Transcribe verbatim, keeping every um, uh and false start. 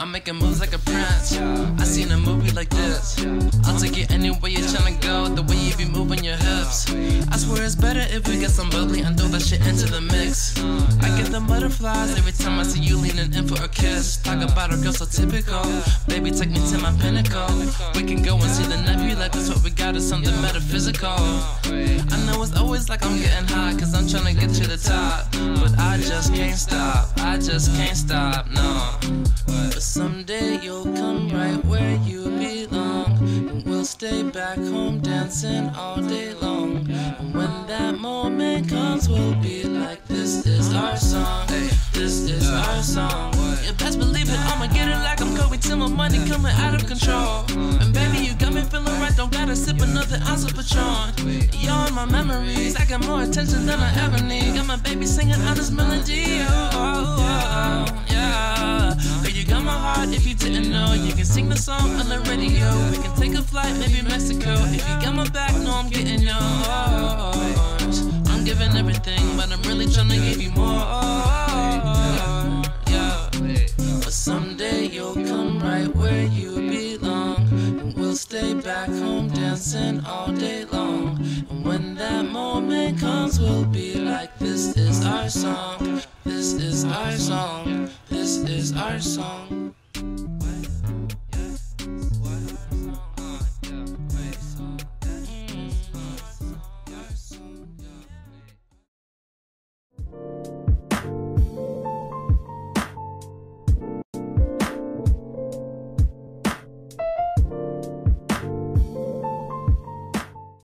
I'm making moves like a prince. I seen a movie like this. I'll take you anywhere you're tryna go, the way you be moving your hips. I swear it's better if we get some bubbly and throw that shit into the mix. I get the butterflies every time I see you leaning in for a kiss. Talk about a girl so typical. Baby, take me to my pinnacle. We can go and see the nebula, cause what we got is something metaphysical. I know it's always like I'm getting hot, cause I'm tryna get to the top. But I just can't stop, I just can't stop, no. But someday you'll come right where you belong, and we'll stay back home dancing all day long. And when that moment comes, we'll be like, this is our song, this is our song. You best believe it, I'ma get it like I'm Kobe till my money coming out of control. And baby, you got me feeling right, don't gotta sip another ounce of Patron. You're in my memories, I got more attention than I ever need. Got my baby singing on this melody, oh, oh, oh, yeah. But you got my heart, if you didn't know, you can sing the song on the radio. We can take a flight, maybe Mexico. If you got my back, no, I'm getting yours. I'm giving everything, but I'm really trying to give you more. Yeah. But someday you'll come right where you belong, and we'll stay back home dancing all day long. And when that moment comes, we'll be like, this is our song, this is our song, this is our song.